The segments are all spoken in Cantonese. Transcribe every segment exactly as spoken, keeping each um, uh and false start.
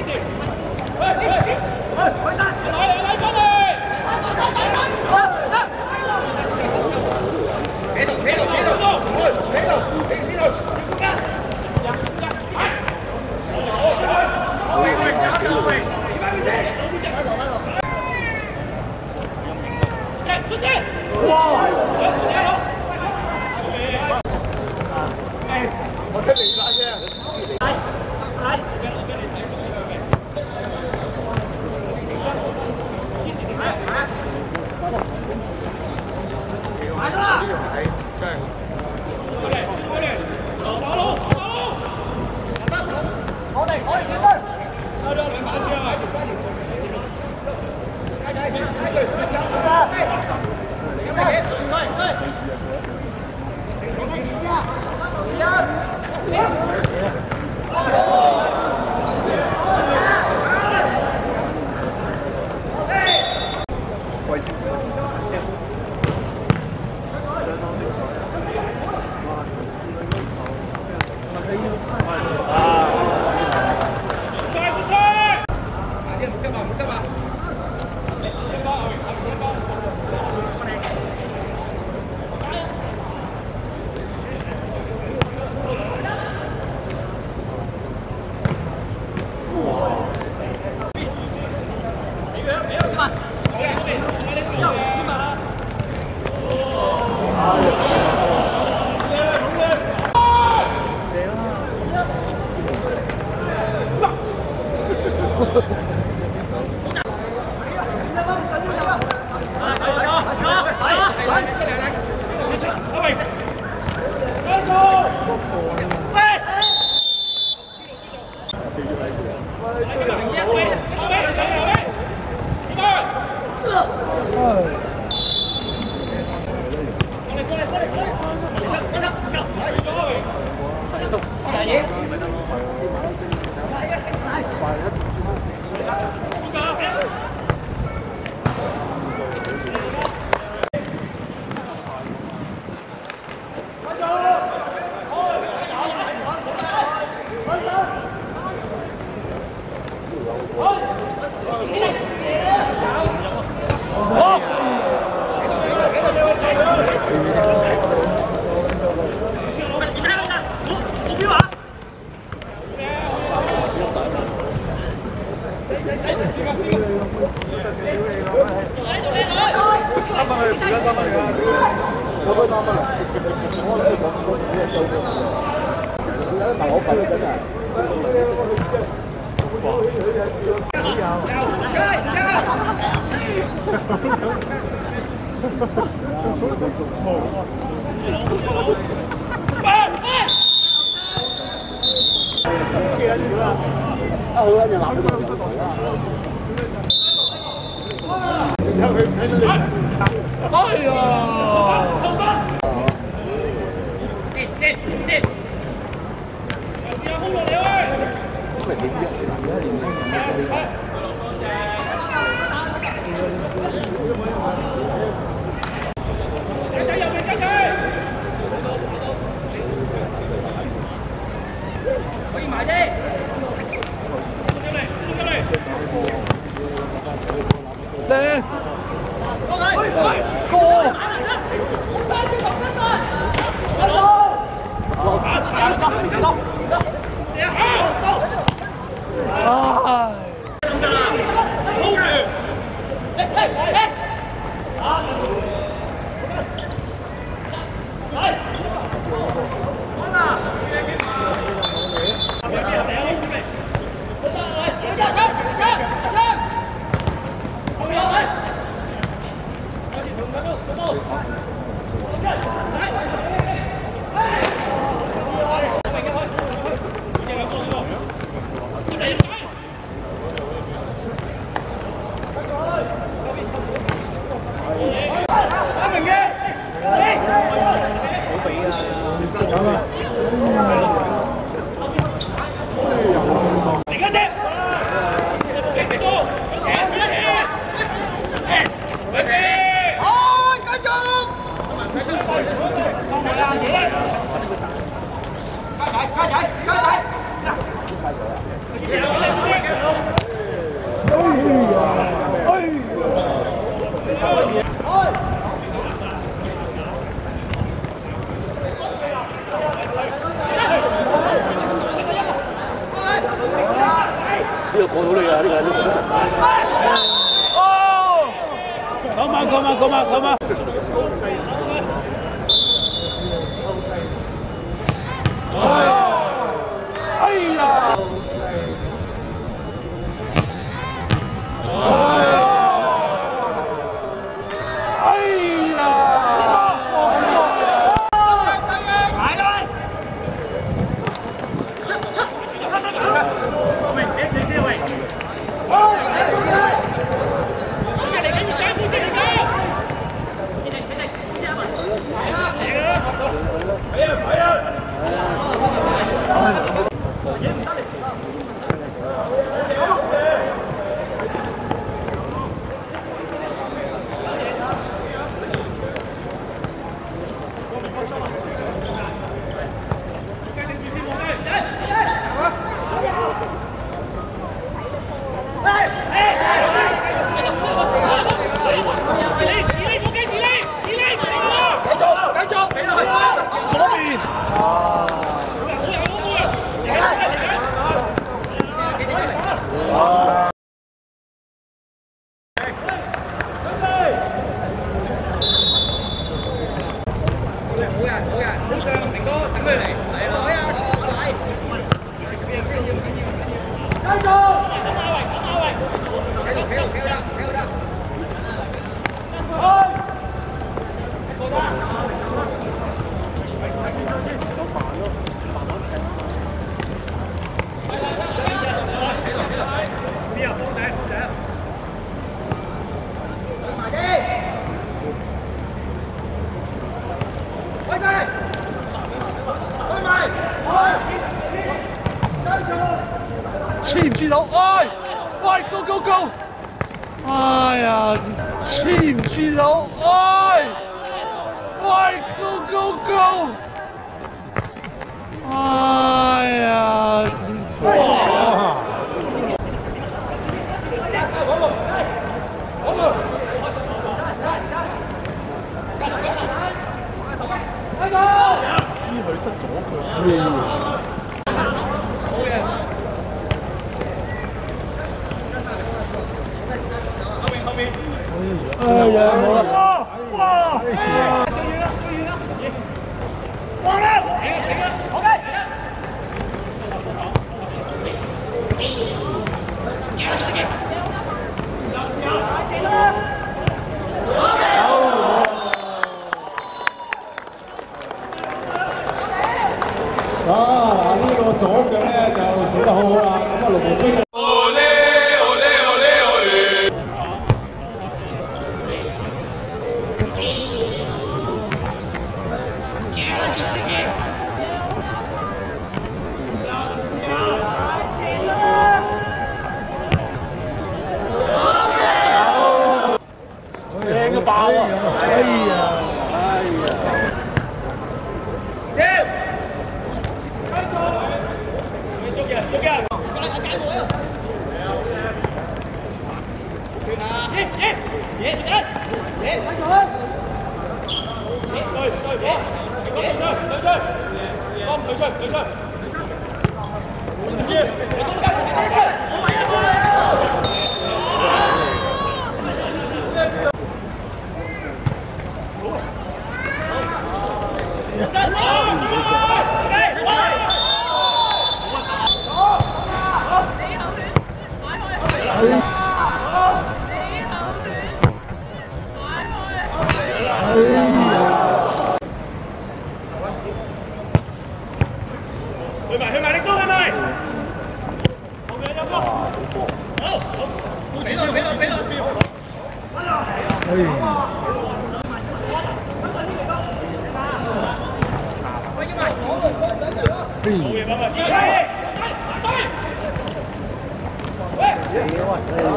我听明晒先。来来。来了。真係。快啲快啲，跑路跑路。我哋可以幾分？差咗兩碼先啊！開佢開佢，快啲！快快！ 三分去，而家三分㗎，我開三分啦。我呢個我自己係做嘅。但係我計緊啊。啊好啊，就鬧咗佢。然後佢睇到你。哎呀！接接接！有空落嚟喂！咁咪點啫？而家連雞仔入嚟，雞仔！可以埋啫！出嚟，出嚟！靚！過嚟！過！三隻六隻三！三到！落下下落落落！接好！唉！hold 住！嚟嚟嚟！啊！嚟！好啦！Let's go! 個過到你㗎，呢個都好神。 哦！ 講嘛講嘛講嘛講嘛！哎呀！黐唔黐到？哎，喂，go go go！哎呀，黐唔黐到？哎，喂，go go go！哎呀，哇！知佢得咗佢。哎呀，冇啦！哇哇！追遠啦！追遠啦！追遠啦！過啦！停啦！停啦！好嘅，時間。 啊！呢個左腳咧就數得好好啦，咁啊陸步飛。 靚到爆啊！哎呀，哎呀！ 捉人，捉人！耶耶耶！耶！睇住！耶！對對耶！對出對出，幫對出對出。耶！你中間，你中間，我係一個。去埋去埋，你蘇去埋。後面有個。好，好，俾落俾落俾落。好嘢，爸爸，二七，對，喂，死啊！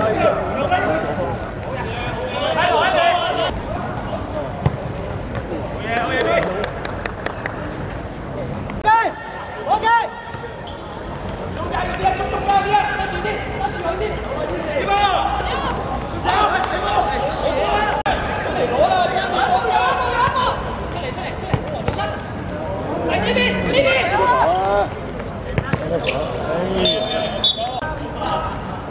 睇落喺你。好嘢，好嘢，B。OK， 中間嗰啲啊，中中間嗰啲啊，得住啲，得住佢啲，點啊？手，係冇，好啊！出嚟攞啦，你一個，攞咗一個，有一個，出嚟出嚟出嚟，黃俊生，嚟呢邊呢邊。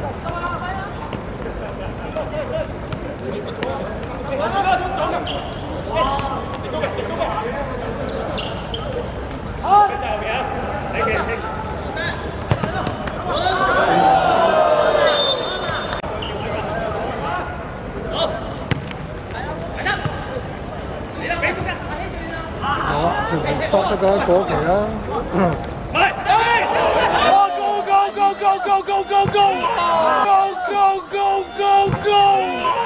覺得過期啦。 Go go go go go go go go go go go go！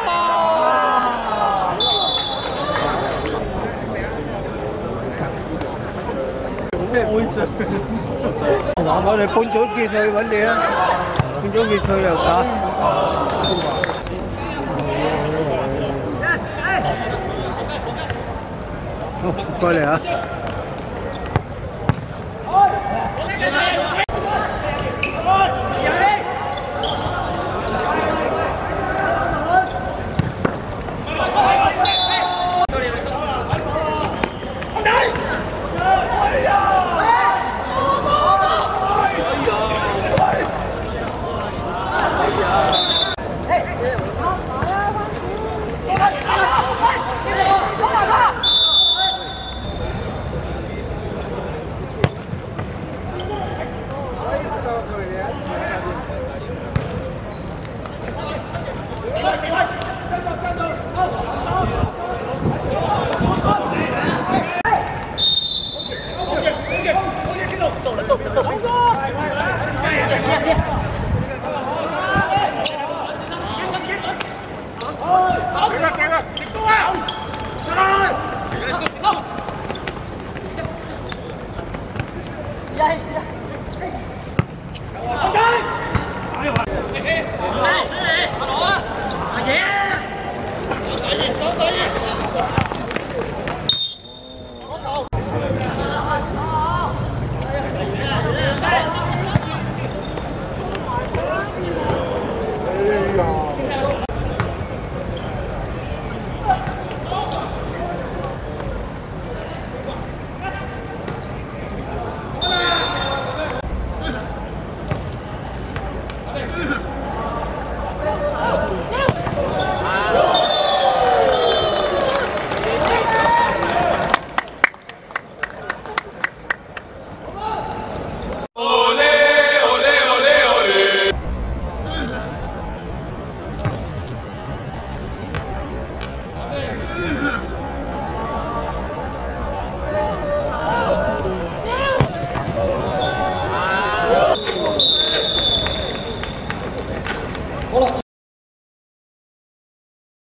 我哋半組結去揾你啦，半組結去又打。好，過嚟啊！